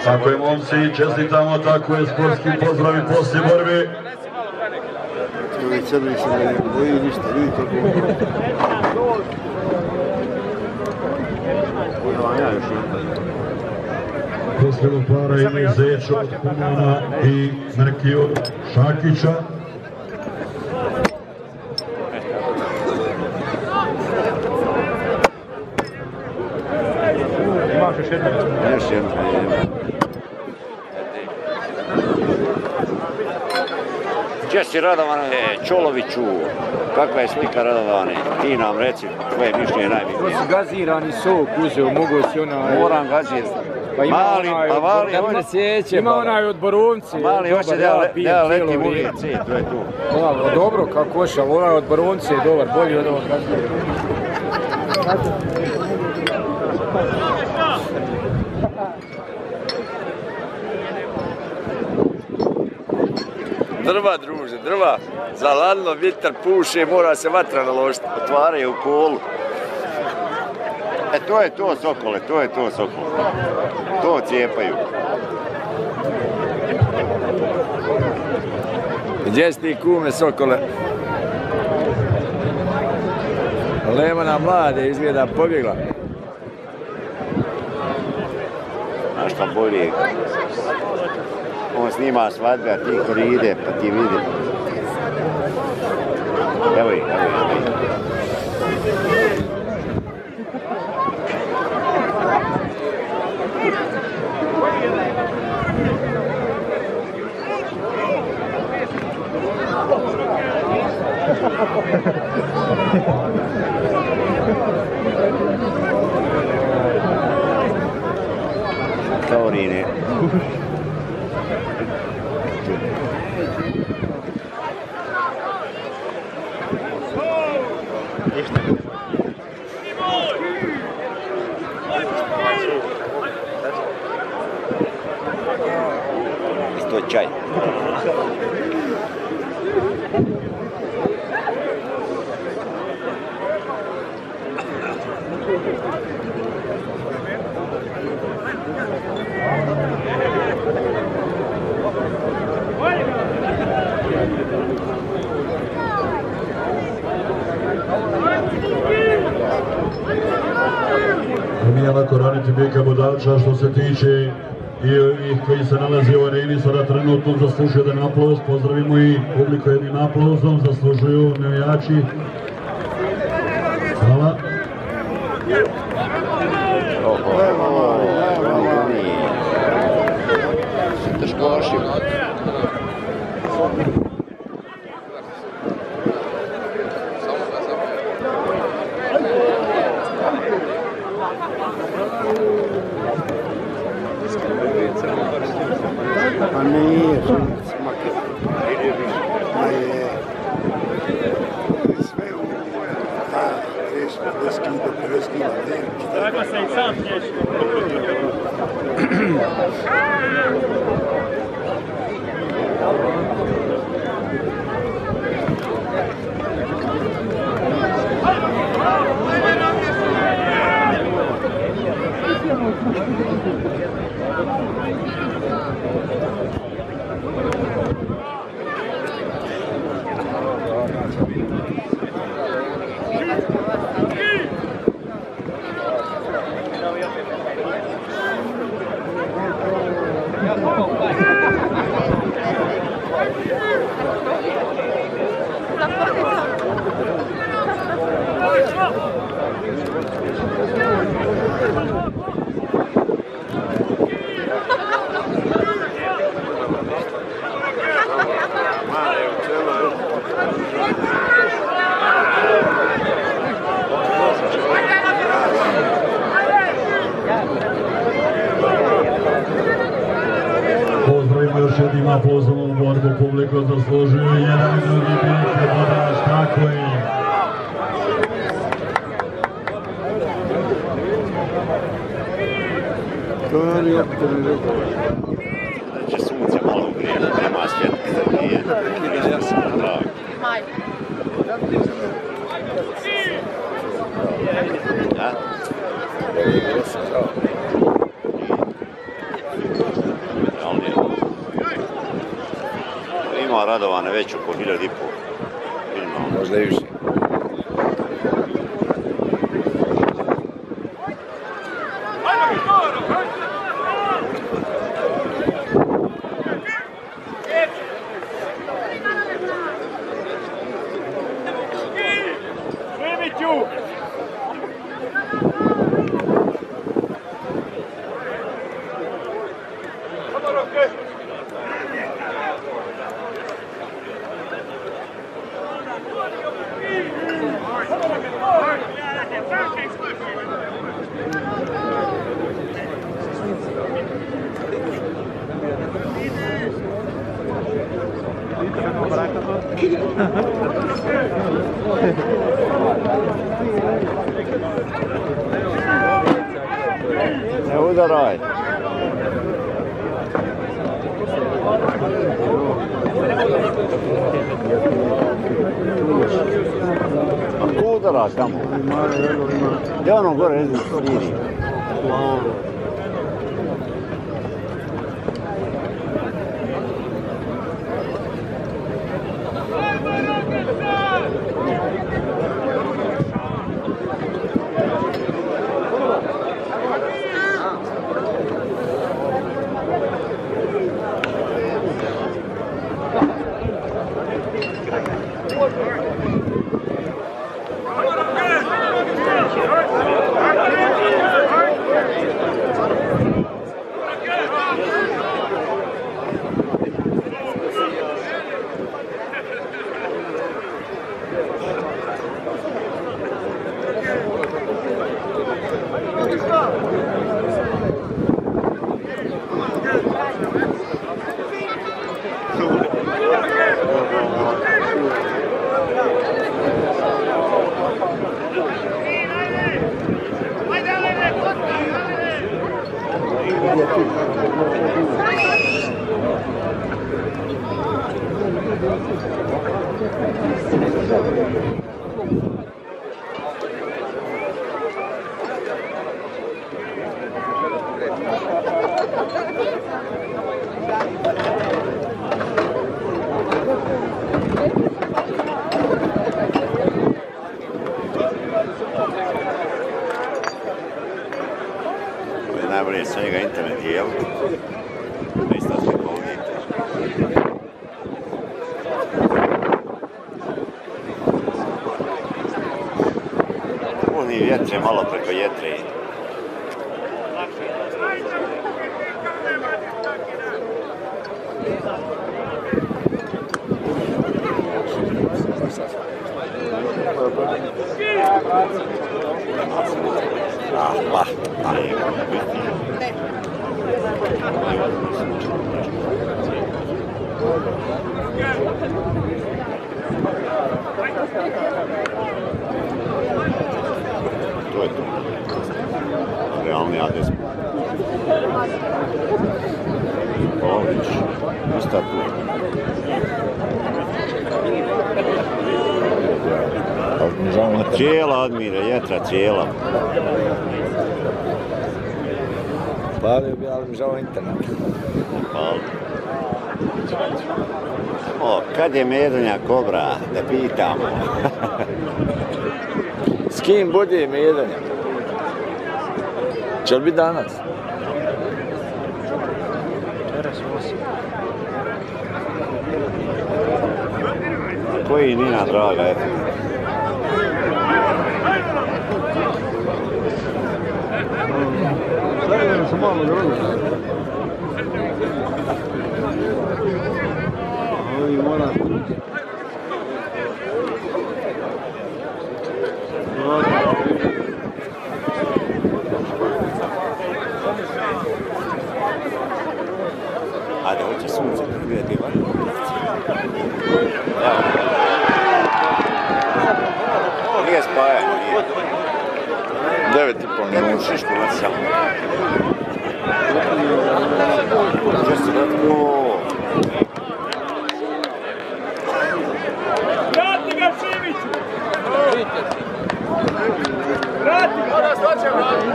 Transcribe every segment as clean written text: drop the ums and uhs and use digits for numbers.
Tako je, momci, čestitamo, tako je, sportski pozdravi poslije borbe. Ovi crni se ne boji ništa, vidi kako podavanja još Posljednog para ima Zečo od Humana i Mrki od Šakića. Imaš još jedna? Još jedna. Česti Radovane Čoloviću, kakva je slika Radovane? Ti nam reci, tvoje mišljenje najbitnije. To si gazirani sok uzeo, mogo si onaj... Moram gazirati. Pa ima onaj od Borovnice. Mali hoće da letim uvijek C, to je tu. Dobro, kako koša, onaj od Borovnice je dobar, bolji od ovog gazira. Drva, druže, drva. Zaladno, vjetar puše, mora se vatra naložiti. Otvaraju u kolu. E, to je to, sokole, to je to, sokole. To cijepaju. Gdje si ti kume, sokole? Lemana mlade, izgleda pobjegla. Znaš šta bolje? On snima svadbe, a ti koride, pa ti vidi. Evo ih, evo ih. Kaorine. Isto čaj. Nije lako raniti Beka Bodača što se tiče i ovih koji se nalazi u areni, sada trenutno zaslužuju jedan aplauz, pozdravimo i publiku jednim aplauzom, zaslužuju navijači. Hvala. Pa nije, Šimić, makar. Pa je sve u 30 kilo, 50 kilo. Tako se i sam tješi. Pozdravimo još jednim aplauzom u borbu, publiku zaslužuju jedan i drugi Beka Bodač, tako je. To je li opet mi rekao. Da će sunce malo ugrijeti, nema svjetke da nije. Ja sam drag. Da? Radovane već oko 1000,5. Možda i više. Ne udaraj. A ko udara tamo? Gdje ono gore vidi? Najbolje svega internet je, jel? Isto sve povijete. Puni vjetre, malo preko jetre. To je to. Realni adres. Pović. Ista tu. Cijela Admira, jetra cijela. Palio bi, ali mi žao internet. Pali. O, kad je medanja kobra, da pitamo. S kim bude medanja? Će li biti danas? Koji Nina draga, eto. Sada sam malo dobro. Ovi mora. Ajde, hoće sunce prigledati, vani. Evo. Nije spajanje, nije. 9,5 minuta. Šišku nacijal. Gdje si datko? Vrati ga Šimiću! Vrati ga! Ona što će vrati?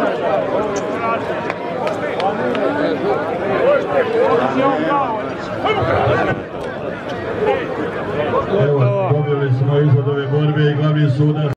Možete, on kao. ishod ove borbe i glavni sudac